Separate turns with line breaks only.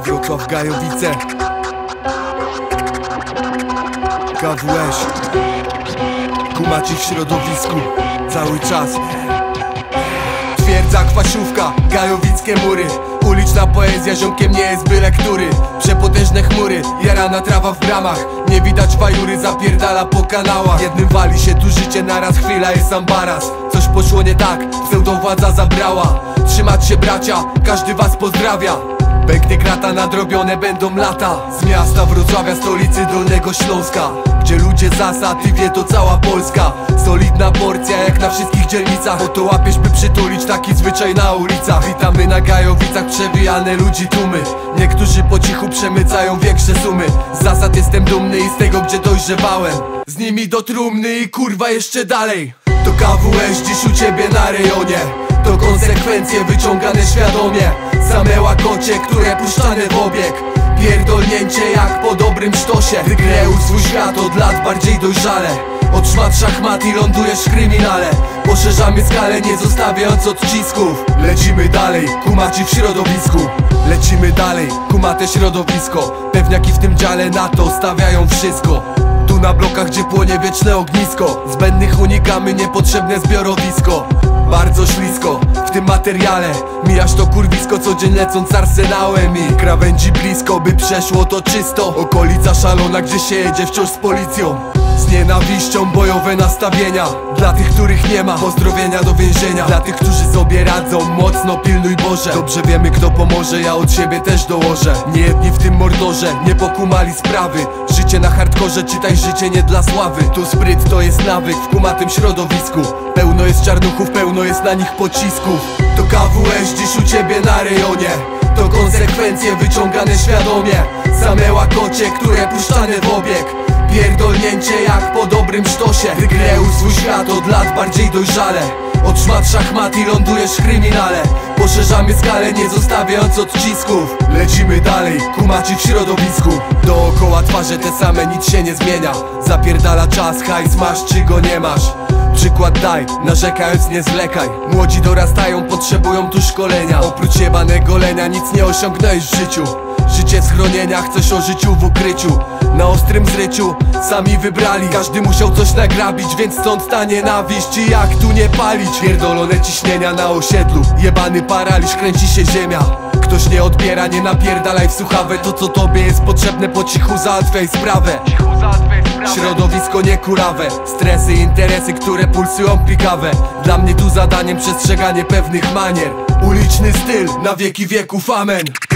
Wrocław, Gajowice, KWS, kumaci w środowisku cały czas. Twierdza, Kwasiówka, gajowickie mury. Uliczna poezja ziomkiem nie jest byle który. Przepotężne chmury, jarana trawa w bramach. Nie widać fajury, zapierdala po kanałach. Jednym wali się tu życie, naraz chwila jest ambaras. Coś poszło nie tak, pseudowładza zabrała. Trzymać się bracia, każdy was pozdrawia. Pęknie krata, nadrobione będą lata. Z miasta Wrocławia, stolicy Dolnego Śląska, gdzie ludzie zasad i wie to cała Polska. Solidna porcja jak na wszystkich dzielnicach. Oto łapiesz by przytulić, taki zwyczaj na ulicach. Witamy na Gajowicach, przewijane ludzi tłumy. Niektórzy po cichu przemycają większe sumy. Z zasad jestem dumny i z tego gdzie dojrzewałem. Z nimi do trumny i kurwa jeszcze dalej. To KWS dziś u ciebie na rejonie. To konsekwencje wyciągane świadomie. Same łakocie, które puszczane w obieg. Pierdolnięcie jak po dobrym sztosie. Wygrę swój świat od lat bardziej dojrzale. Od szmat szachmat i lądujesz w kryminale. Poszerzamy skalę, nie zostawiając odcisków. Lecimy dalej, kumaci w środowisku. Lecimy dalej, kumate środowisko. Pewniaki w tym dziale na to stawiają wszystko. Tu na blokach, gdzie płonie wieczne ognisko. Zbędnych unikamy, niepotrzebne zbiorowisko. Bardzo ślisko w tym materiale. Mijasz to kurwisko, co dzień lecąc arsenałem. I krawędzi blisko, by przeszło to czysto. Okolica szalona, gdzie się jedzie wciąż z policją. Z nienawiścią bojowe nastawienia. Dla tych, których nie ma, pozdrowienia do więzienia. Dla tych, którzy sobie radzą, mocno pilnuj Boże. Dobrze wiemy kto pomoże, ja od siebie też dołożę. Nie jedni w tym mordorze nie pokumali sprawy. Życie na hardkorze, czytaj życie nie dla sławy. Tu spryt to jest nawyk w kumatym środowisku. Pełno jest czarnuchów, pełno jest na nich pocisków. To KWS dziś u ciebie na rejonie. To konsekwencje wyciągane świadomie. Same łakocie, które puszczane w obieg. Pierdolnięcie jak po dobrym sztosie. Wygrę swój świat od lat bardziej dojrzale. Od szmat szachmat i lądujesz w kryminale. Poszerzamy skalę, nie zostawiając odcisków. Lecimy dalej, kumaci w środowisku. Dookoła twarze te same, nic się nie zmienia. Zapierdala czas, hajs masz czy go nie masz. Przykład daj, narzekając nie zwlekaj. Młodzi dorastają, potrzebują tu szkolenia. Oprócz jebanego lenia nic nie osiągnąłeś w życiu. Życie w schronieniach, coś o życiu w ukryciu. Na ostrym zryciu, sami wybrali. Każdy musiał coś nagrabić, więc stąd ta nienawiść. I jak tu nie palić? Pierdolone ciśnienia na osiedlu. Jebany paraliż, kręci się ziemia. Ktoś nie odbiera, nie napierdalaj w słuchawę. To co tobie jest potrzebne, po cichu załatwiaj sprawę. Środowisko niekurawe. Stresy, interesy, które pulsują pikawe. Dla mnie tu zadaniem przestrzeganie pewnych manier. Uliczny styl, na wieki wieków, amen.